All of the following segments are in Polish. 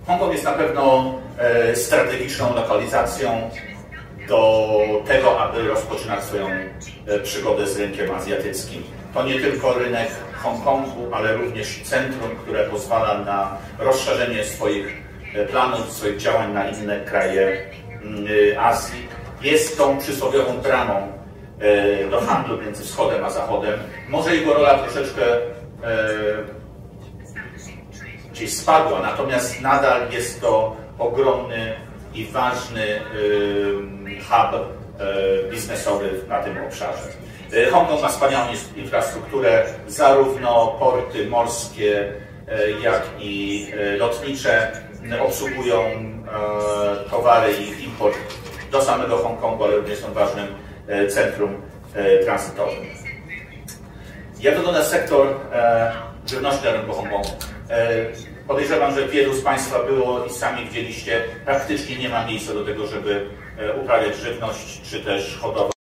Hongkong jest na pewno strategiczną lokalizacją do tego, aby rozpoczynać swoją przygodę z rynkiem azjatyckim. To nie tylko rynek Hongkongu, ale również centrum, które pozwala na rozszerzenie swoich planów, swoich działań na inne kraje Azji. Jest tą przysłowiową bramą do handlu między wschodem a zachodem. Może jego rola troszeczkę gdzieś spadła, natomiast nadal jest to ogromny i ważny hub biznesowy na tym obszarze. Hongkong ma wspaniałą infrastrukturę, zarówno porty morskie, jak i lotnicze obsługują towary i ich import do samego Hongkongu, ale również są ważnym centrum tranzytowym. Jak wygląda sektor żywności na rynku Hongkongu? Podejrzewam, że wielu z Państwa było i sami widzieliście, praktycznie nie ma miejsca do tego, żeby uprawiać żywność czy też hodować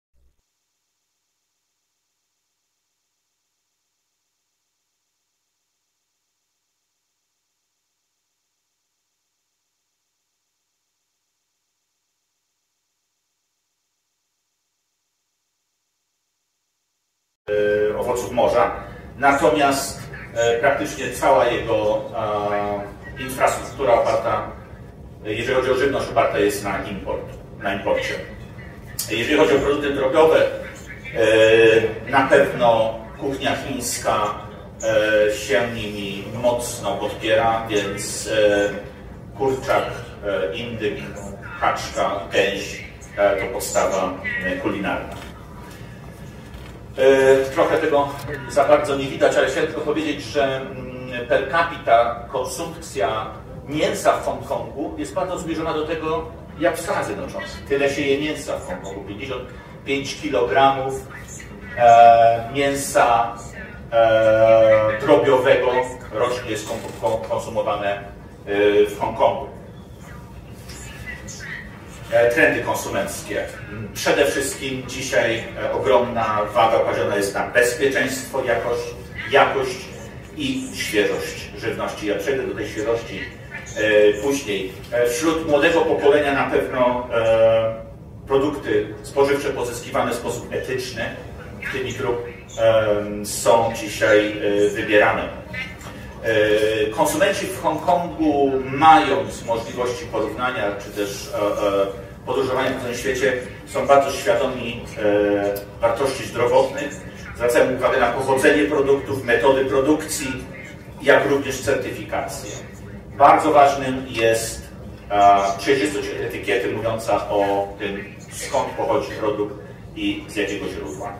owoców morza. Natomiast praktycznie cała jego infrastruktura oparta, jeżeli chodzi o żywność, oparta jest na imporcie. Jeżeli chodzi o produkty drobiowe, na pewno kuchnia chińska się nimi mocno podpiera, więc kurczak, indyk, kaczka, gęś to podstawa kulinarna. Trochę tego za bardzo nie widać, ale chciałem tylko powiedzieć, że per capita konsumpcja mięsa w Hongkongu jest bardzo zbliżona do tego, jak w Stanach Zjednoczonych. Tyle się je mięsa w Hongkongu. 55 kg mięsa drobiowego rocznie jest konsumowane w Hongkongu. Trendy konsumenckie. Przede wszystkim dzisiaj ogromna waga kładziona jest na bezpieczeństwo, jakość i świeżość żywności. Ja przejdę do tej świeżości później. Wśród młodego pokolenia na pewno produkty spożywcze pozyskiwane w sposób etyczny tymi grup są dzisiaj wybierane. Konsumenci w Hongkongu, mając możliwości porównania czy też podróżowania po całym świecie, są bardzo świadomi wartości zdrowotnych, zwracają uwagę na pochodzenie produktów, metody produkcji, jak również certyfikację. Bardzo ważnym jest przejrzystość etykiety mówiąca o tym, skąd pochodzi produkt i z jakiego źródła.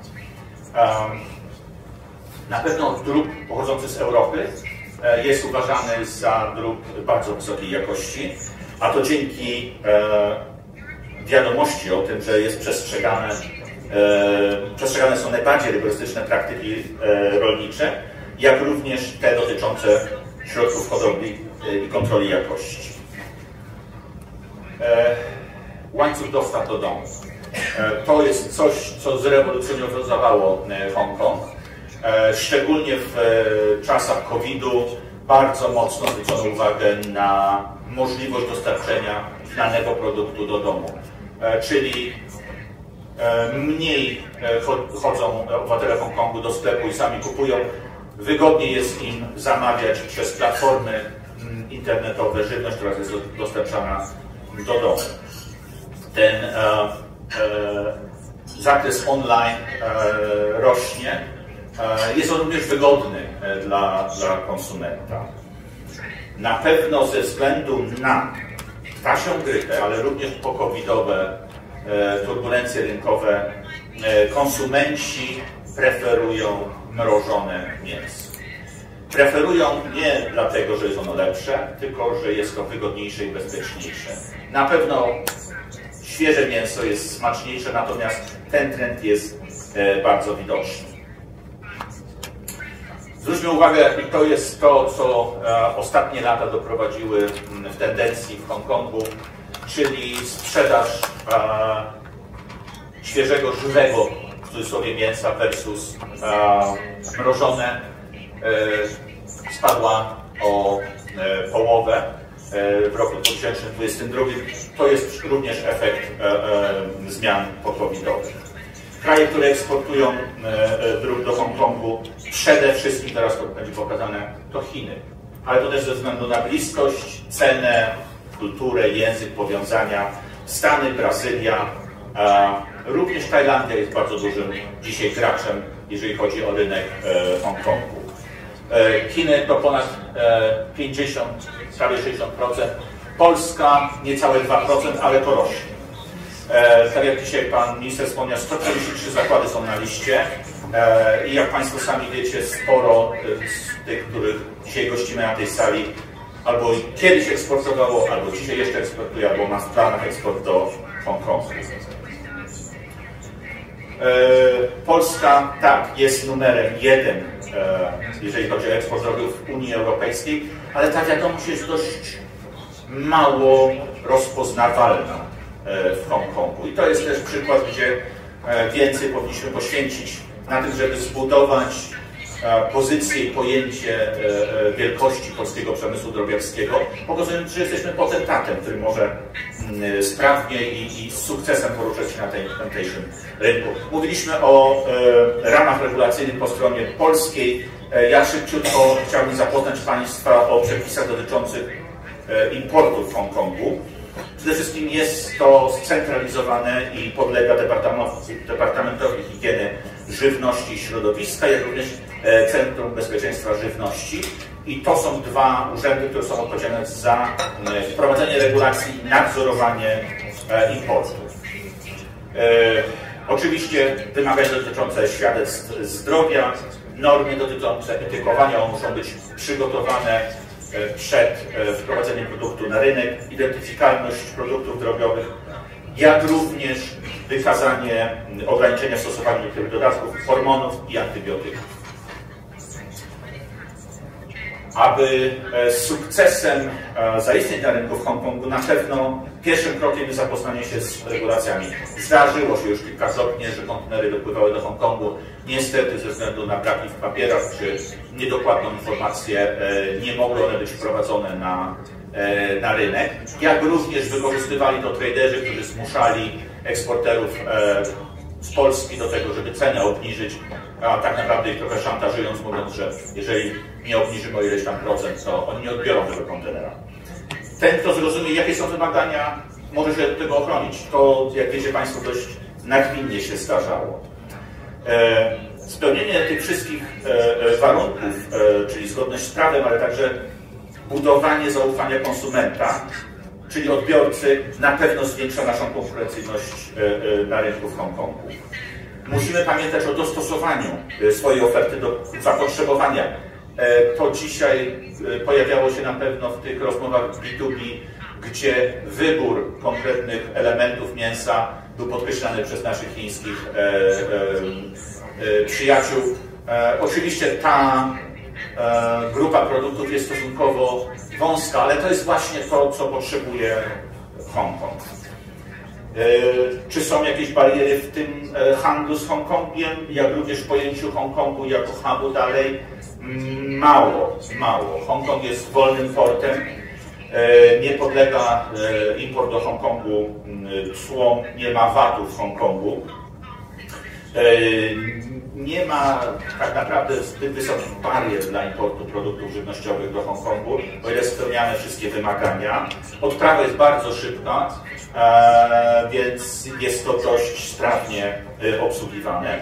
Na pewno drób pochodzący z Europy jest uważany za drób bardzo wysokiej jakości, a to dzięki wiadomości o tym, że jest przestrzegane są najbardziej rygorystyczne praktyki rolnicze, jak również te dotyczące środków hodowli i kontroli jakości. Łańcuch dostaw do domu. To jest coś, co zrewolucjonizowało Hongkong. Szczególnie w czasach COVID-u bardzo mocno zwrócono uwagę na możliwość dostarczenia finalnego produktu do domu. Czyli mniej chodzą obywatele Hongkongu do sklepu i sami kupują. Wygodniej jest im zamawiać przez platformy internetowe żywność, która jest dostarczana do domu. Ten zakres online rośnie. Jest on również wygodny dla konsumenta. Na pewno ze względu na ptasią grypę, ale również po-covidowe turbulencje rynkowe, konsumenci preferują mrożone mięso. Preferują nie dlatego, że jest ono lepsze, tylko że jest to wygodniejsze i bezpieczniejsze. Na pewno świeże mięso jest smaczniejsze, natomiast ten trend jest bardzo widoczny. Zwróćmy uwagę, i to jest to, co ostatnie lata doprowadziły w tendencji w Hongkongu, czyli sprzedaż świeżego, żywego, w cudzysłowie, mięsa versus mrożone, spadła o połowę. w roku 2022. To jest również efekt zmian pocovidowych. Kraje, które eksportują drób do Hongkongu, przede wszystkim, teraz to będzie pokazane, to Chiny. Ale to też ze względu na bliskość, cenę, kulturę, język, powiązania. Stany, Brazylia, również Tajlandia jest bardzo dużym dzisiaj graczem, jeżeli chodzi o rynek Hongkongu. Chiny to ponad 50, prawie 60%. Polska niecałe 2%, ale to rośnie. Tak jak dzisiaj pan minister wspomniał, 143 zakłady są na liście i jak państwo sami wiecie, sporo z tych, których dzisiaj gościmy na tej sali, albo kiedyś eksportowało, albo dzisiaj jeszcze eksportuje, albo ma w planach eksport do Hongkongu. Polska, tak, jest numerem 1, jeżeli chodzi o eksport drogów w Unii Europejskiej, ale ta wiadomość jest dość mało rozpoznawalna w Hongkongu. I to jest też przykład, gdzie więcej powinniśmy poświęcić na tym, żeby zbudować pozycję i pojęcie wielkości polskiego przemysłu drobiarskiego, pokazując, że jesteśmy potentatem, który może sprawnie i z sukcesem poruszać się na tamtejszym rynku. Mówiliśmy o ramach regulacyjnych po stronie polskiej. Ja szybciutko chciałbym zapoznać państwa o przepisach dotyczących importu w Hongkongu. Przede wszystkim jest to scentralizowane i podlega Departamentowi Higieny Żywności i Środowiska, jak również Centrum Bezpieczeństwa Żywności. I to są dwa urzędy, które są odpowiedzialne za wprowadzenie regulacji i nadzorowanie importu. Oczywiście wymagania dotyczące świadectw zdrowia, normy dotyczące etykowania muszą być przygotowane przed wprowadzeniem produktu na rynek, identyfikalność produktów drogiowych, jak również wykazanie ograniczenia stosowania niektórych dodatków, hormonów i antybiotyków. Aby z sukcesem zaistnieć na rynku w Hongkongu, na pewno pierwszym krokiem jest zapoznanie się z regulacjami. Zdarzyło się już kilkakrotnie, że kontenery dopływały do Hongkongu. Niestety ze względu na braki w papierach czy niedokładną informację nie mogły one być wprowadzone na rynek. Jak również wykorzystywali to traderzy, którzy zmuszali eksporterów z Polski do tego, żeby cenę obniżyć, a tak naprawdę ich trochę szantażując, mówiąc, że jeżeli nie obniżymy o ileś tam procent, to oni nie odbiorą tego kontenera. Ten, kto zrozumie, jakie są wymagania, może się tego ochronić. To, jak wiecie państwo, dość nagminnie się zdarzało. Spełnienie tych wszystkich warunków, czyli zgodność z prawem, ale także budowanie zaufania konsumenta, czyli odbiorcy, na pewno zwiększa naszą konkurencyjność na rynku w Hongkongu. Musimy pamiętać o dostosowaniu swojej oferty do zapotrzebowania. To dzisiaj pojawiało się na pewno w tych rozmowach B2B, gdzie wybór konkretnych elementów mięsa był podkreślany przez naszych chińskich przyjaciół. Oczywiście ta grupa produktów jest stosunkowo wąska, ale to jest właśnie to, co potrzebuje Hongkong. Czy są jakieś bariery w tym handlu z Hongkongiem, jak również w pojęciu Hongkongu jako hubu dalej? Mało. Hongkong jest wolnym portem, nie podlega import do Hongkongu cłom, nie ma VAT-u w Hongkongu. Nie ma tak naprawdę zbyt wysokich barier dla importu produktów żywnościowych do Hongkongu, o ile spełniamy wszystkie wymagania. Odprawa jest bardzo szybka, więc jest to dość sprawnie obsługiwane.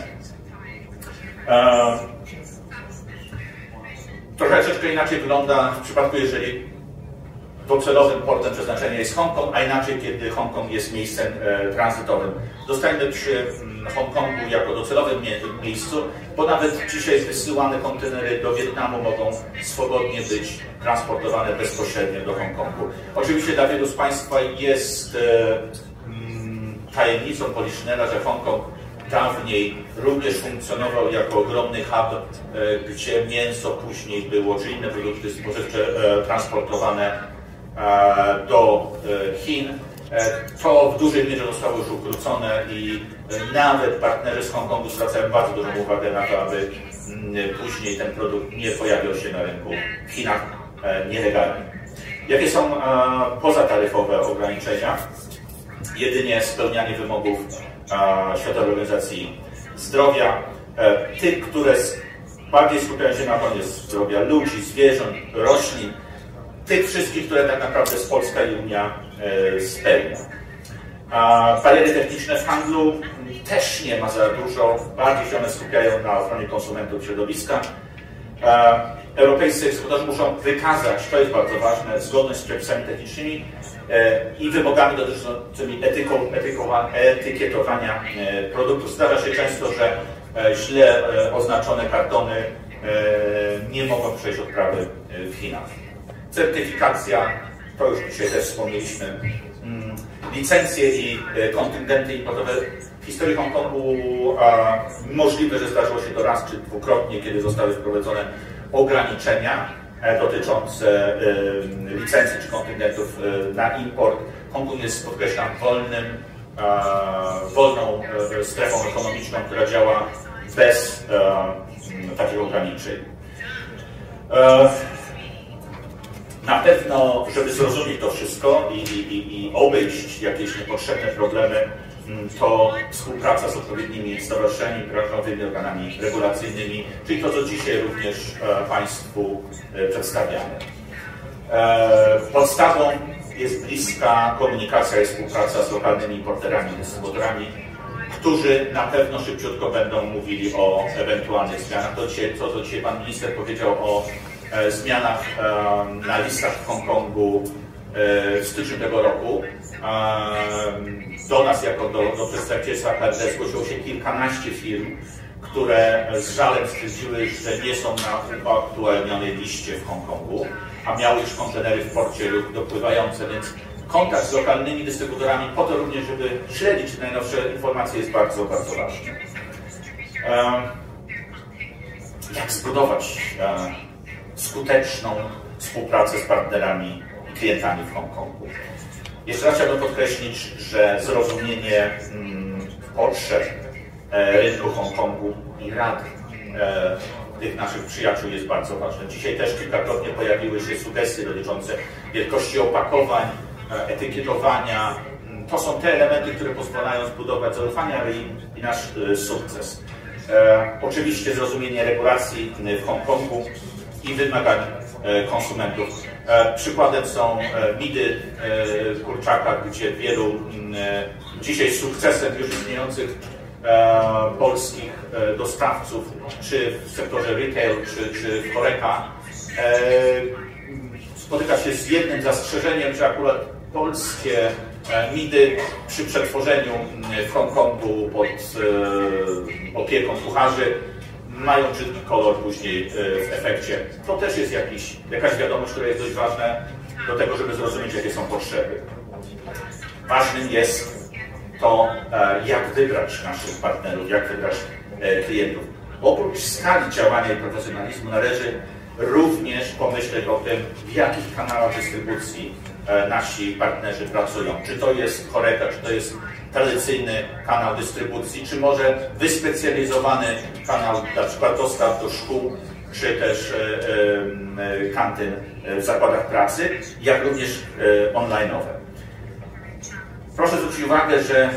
Troszeczkę inaczej wygląda w przypadku, jeżeli docelowym portem przeznaczenia jest Hongkong, a inaczej, kiedy Hongkong jest miejscem tranzytowym. Zostańmy przy Hongkongu jako docelowym miejscu, bo nawet dzisiaj wysyłane kontenery do Wietnamu mogą swobodnie być transportowane bezpośrednio do Hongkongu. Oczywiście dla wielu z państwa jest tajemnicą Poliszynela, że Hongkong dawniej również funkcjonował jako ogromny hub, gdzie mięso później było, czy inne produkty spożywcze transportowane do Chin. To w dużej mierze zostało już ukrócone i nawet partnerzy z Hongkongu zwracają bardzo dużą uwagę na to, aby później ten produkt nie pojawiał się na rynku w Chinach nielegalnie. Jakie są pozataryfowe ograniczenia? Jedynie spełnianie wymogów Światowej Organizacji Zdrowia, tych, które bardziej skupiają się na ochronie zdrowia ludzi, zwierząt, roślin, tych wszystkich, które tak naprawdę Polska i Unia spełnia. Bariery techniczne w handlu też nie ma za dużo, bardziej się one skupiają na ochronie konsumentów, środowiska. Europejscy eksporterzy muszą wykazać, to jest bardzo ważne, zgodność z przepisami technicznymi i wymogami dotyczącymi etykietowania produktów. Zdarza się często, że źle oznaczone kartony nie mogą przejść odprawy w Chinach. Certyfikacja, to już dzisiaj też wspomnieliśmy, licencje i kontyngenty importowe. W historii Hongkongu możliwe, że zdarzyło się to raz czy dwukrotnie, kiedy zostały wprowadzone ograniczenia dotyczące licencji czy kontyngentów na import. Hongkong jest, podkreślam, wolną strefą ekonomiczną, która działa bez takich ograniczeń. Na pewno, żeby zrozumieć to wszystko i obejść jakieś niepotrzebne problemy, to współpraca z odpowiednimi stowarzyszeniami, branżowymi organami regulacyjnymi, czyli to, co dzisiaj również Państwu przedstawiamy. Podstawą jest bliska komunikacja i współpraca z lokalnymi importerami, dystrybutorami, którzy na pewno szybciutko będą mówili o ewentualnych zmianach. To, co dzisiaj Pan Minister powiedział o zmianach na listach w Hongkongu w styczniu tego roku. Do nas, jako do przedstawicielstwa HRD, zgłosiło się kilkanaście firm, które z żalem stwierdziły, że nie są na uaktualnionej liście w Hongkongu, a miały już kontenery w porcie lub dopływające, więc kontakt z lokalnymi dystrybutorami, po to również, żeby śledzić najnowsze informacje, jest bardzo, bardzo ważny. Jak zbudować skuteczną współpracę z partnerami i klientami w Hongkongu? Jeszcze raz chciałbym podkreślić, że zrozumienie potrzeb rynku Hongkongu i rad tych naszych przyjaciół jest bardzo ważne. Dzisiaj też kilkakrotnie pojawiły się sugestie dotyczące wielkości opakowań, etykietowania. To są te elementy, które pozwalają zbudować zaufanie, ale i nasz sukces. Oczywiście zrozumienie regulacji w Hongkongu i wymagań konsumentów. Przykładem są midy kurczaka, gdzie wielu dzisiaj z sukcesem już istniejących polskich dostawców, czy w sektorze retail, czy w Horeca, spotyka się z jednym zastrzeżeniem, że akurat polskie midy przy przetworzeniu w Hongkongu pod opieką kucharzy mają brzydki kolor później w efekcie. To też jest jakaś wiadomość, która jest dość ważna do tego, żeby zrozumieć, jakie są potrzeby. Ważnym jest to, jak wybrać naszych partnerów, jak wybrać klientów. Oprócz skali działania i profesjonalizmu należy również pomyśleć o tym, w jakich kanałach dystrybucji nasi partnerzy pracują. Czy to jest Horeca, czy to jest tradycyjny kanał dystrybucji, czy może wyspecjalizowany kanał, na przykład dostaw do szkół, czy też kantyn w zakładach pracy, jak również online'owe. Proszę zwrócić uwagę, że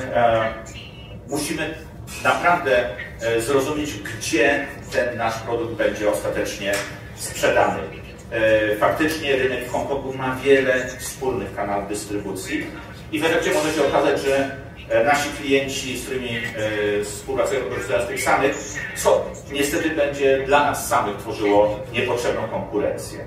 musimy naprawdę zrozumieć, gdzie ten nasz produkt będzie ostatecznie sprzedany. Faktycznie rynek w Hongkongu ma wiele wspólnych kanałów dystrybucji i w efekcie może się okazać, że nasi klienci, z którymi współpracują, korzystają z tych samych, co niestety będzie dla nas samych tworzyło niepotrzebną konkurencję.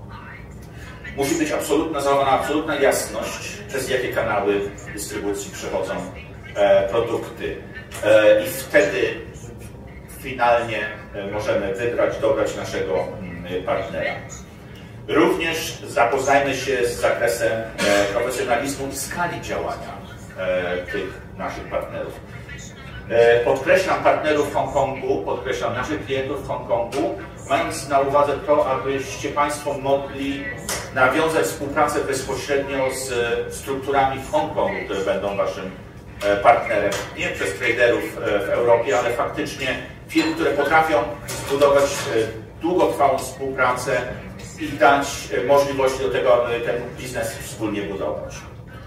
Musi być zachowana absolutna jasność, przez jakie kanały dystrybucji przechodzą produkty. I wtedy finalnie możemy dobrać naszego partnera. Również zapoznajmy się z zakresem profesjonalizmu i skali działania tych naszych partnerów. Podkreślam partnerów w Hongkongu, podkreślam naszych klientów w Hongkongu, mając na uwadze to, abyście Państwo mogli nawiązać współpracę bezpośrednio z strukturami w Hongkongu, które będą Waszym partnerem. Nie przez traderów w Europie, ale faktycznie firm, które potrafią zbudować długotrwałą współpracę i dać możliwość do tego, aby ten biznes wspólnie budować.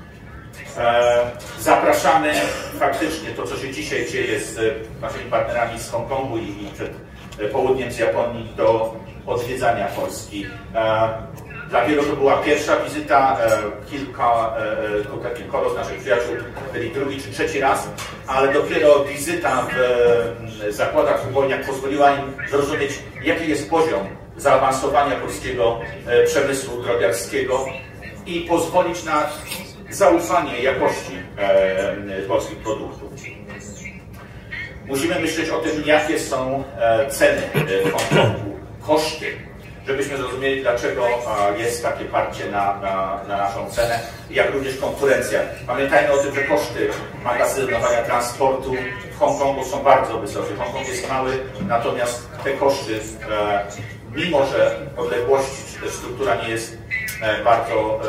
Zapraszamy faktycznie to, co się dzisiaj dzieje z naszymi partnerami z Hongkongu i przed południem z Japonii, do odwiedzania Polski. Dla wielu to była pierwsza wizyta, kilkoro z naszych przyjaciół byli drugi czy trzeci raz, ale dopiero wizyta w zakładach w Uwolniach pozwoliła im zrozumieć, jaki jest poziom zaawansowania polskiego przemysłu drobiarskiego i pozwolić na zaufanie jakości polskich produktów. Musimy myśleć o tym, jakie są ceny w Hongkongu, koszty, żebyśmy zrozumieli, dlaczego jest takie parcie na naszą cenę, jak również konkurencja. Pamiętajmy o tym, że koszty magazynowania transportu w Hongkongu są bardzo wysokie. Hongkong jest mały, natomiast te koszty, mimo że odległości czy też struktura nie jest bardzo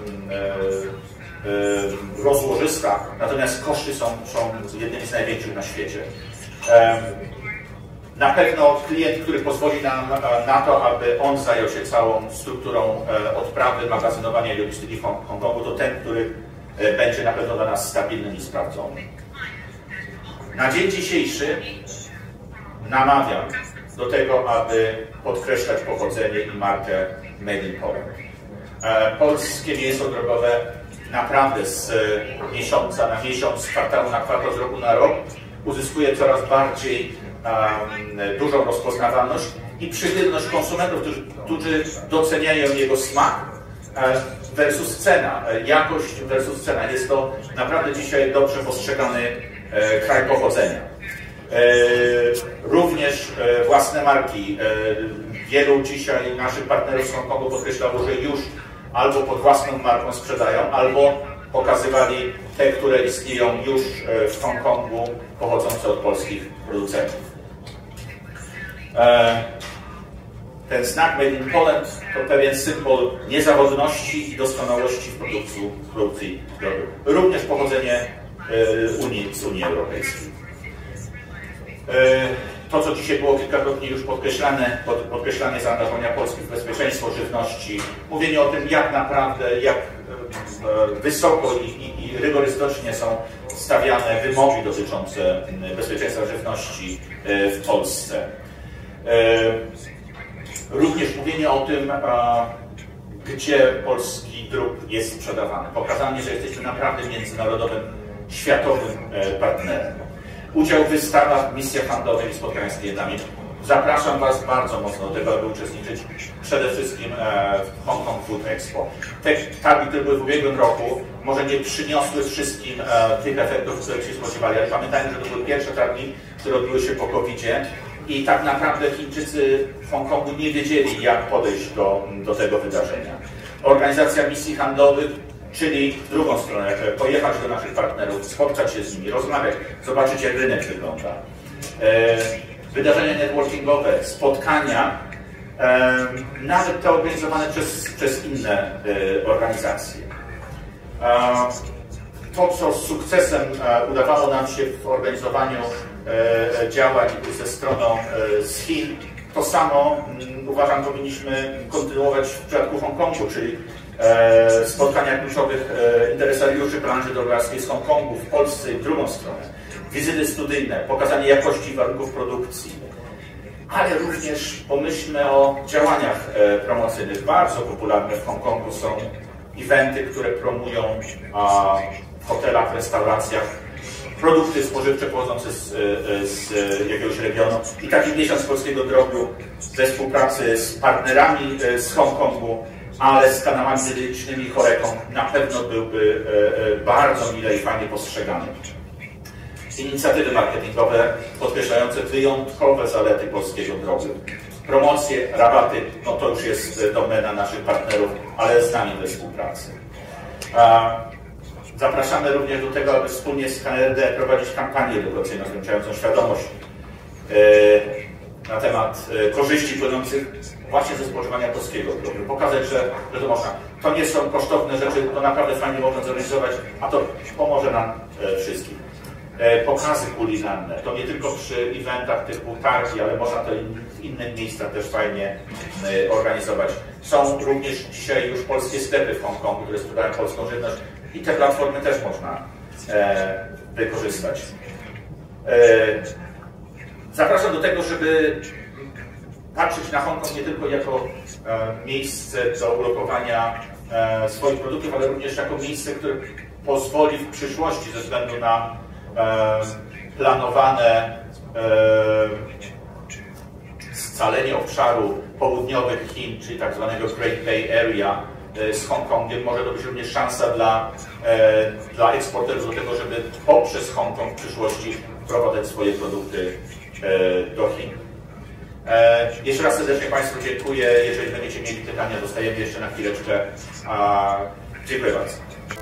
rozłożysta, natomiast koszty są jednymi z największych na świecie. Na pewno klient, który pozwoli nam na to, aby on zajął się całą strukturą odprawy, magazynowania i logistyki w Hongkongu, to ten, który będzie na pewno dla nas stabilny i sprawdzony. Na dzień dzisiejszy namawiam do tego, aby podkreślać pochodzenie i markę Made in Poland. Polskie mięso drogowe naprawdę z miesiąca na miesiąc, z kwartału na kwartał, z roku na rok uzyskuje coraz bardziej dużą rozpoznawalność i przychylność konsumentów, którzy doceniają jego smak versus cena, jakość versus cena. Jest to naprawdę dzisiaj dobrze postrzegany kraj pochodzenia. Również własne marki. Wielu dzisiaj naszych partnerów z Hongkongu podkreślało, że już albo pod własną marką sprzedają, albo pokazywali te, które istnieją już w Hongkongu, pochodzące od polskich producentów. Ten znak Made in Poland to pewien symbol niezawodności i doskonałości w produkcji drobiu. Również pochodzenie z Unii Europejskiej. To, co dzisiaj było kilkakrotnie już podkreślane zaangażowania Polski w bezpieczeństwo żywności, mówienie o tym, jak naprawdę, jak wysoko i rygorystycznie są stawiane wymogi dotyczące bezpieczeństwa żywności w Polsce. Również mówienie o tym, gdzie polski drób jest sprzedawany. Pokazanie, że jesteśmy naprawdę międzynarodowym, światowym partnerem. Udział w wystawach, misjach handlowych i spotkaniach z klientami. Zapraszam Was bardzo mocno do tego, aby uczestniczyć przede wszystkim w Hong Kong Food Expo. Te targi, które były w ubiegłym roku, może nie przyniosły wszystkim tych efektów, których się spodziewali, ale pamiętajmy, że to były pierwsze targi, które odbyły się po COVID-zie i tak naprawdę Chińczycy w Hongkongu nie wiedzieli, jak podejść do tego wydarzenia. Organizacja misji handlowych, czyli w drugą stronę, pojechać do naszych partnerów, spotkać się z nimi, rozmawiać, zobaczyć, jak rynek wygląda. Wydarzenia networkingowe, spotkania, nawet te organizowane przez inne organizacje. To, co z sukcesem udawało nam się w organizowaniu działań ze stroną z Chin, to samo uważam, powinniśmy kontynuować w przypadku Hongkongu, czyli spotkania kluczowych interesariuszy branży drobiarskiej z Hongkongu, w Polsce i w drugą stronę. Wizyty studyjne, pokazanie jakości i warunków produkcji, ale również pomyślmy o działaniach promocyjnych. Bardzo popularne w Hongkongu są eventy, które promują w hotelach, w restauracjach produkty spożywcze pochodzące z jakiegoś regionu. I taki miesiąc polskiego drobiu we współpracy z partnerami z Hongkongu, ale z kanałami dedycznymi Horeką na pewno byłby bardzo mile i fajnie postrzegany. Inicjatywy marketingowe podkreślające wyjątkowe zalety polskiego drobiu. Promocje, rabaty, no to już jest domena naszych partnerów, ale z nami we współpracy. Zapraszamy również do tego, aby wspólnie z KNRD prowadzić kampanię edukacyjną zwiększającą świadomość na temat korzyści płynących właśnie ze spożywania polskiego drobiu. Pokazać, że to można. To nie są kosztowne rzeczy, to naprawdę fajnie można zorganizować, a to pomoże nam wszystkim. pokazy kulinarne. To nie tylko przy eventach typu targi, ale można to w innych miejscach też fajnie organizować. Są również dzisiaj już polskie sklepy w Hongkongu, które sprzedają polską żywność i te platformy też można wykorzystać. Zapraszam do tego, żeby patrzeć na Hongkong nie tylko jako miejsce do ulokowania swoich produktów, ale również jako miejsce, które pozwoli w przyszłości ze względu na planowane scalenie obszaru południowych Chin, czyli tak zwanego Great Bay Area z Hongkongiem, może to być również szansa dla eksporterów do tego, żeby poprzez Hongkong w przyszłości wprowadzać swoje produkty do Chin. Jeszcze raz serdecznie Państwu dziękuję. Jeżeli będziecie mieli pytania, dostajemy jeszcze na chwileczkę. Dziękuję bardzo.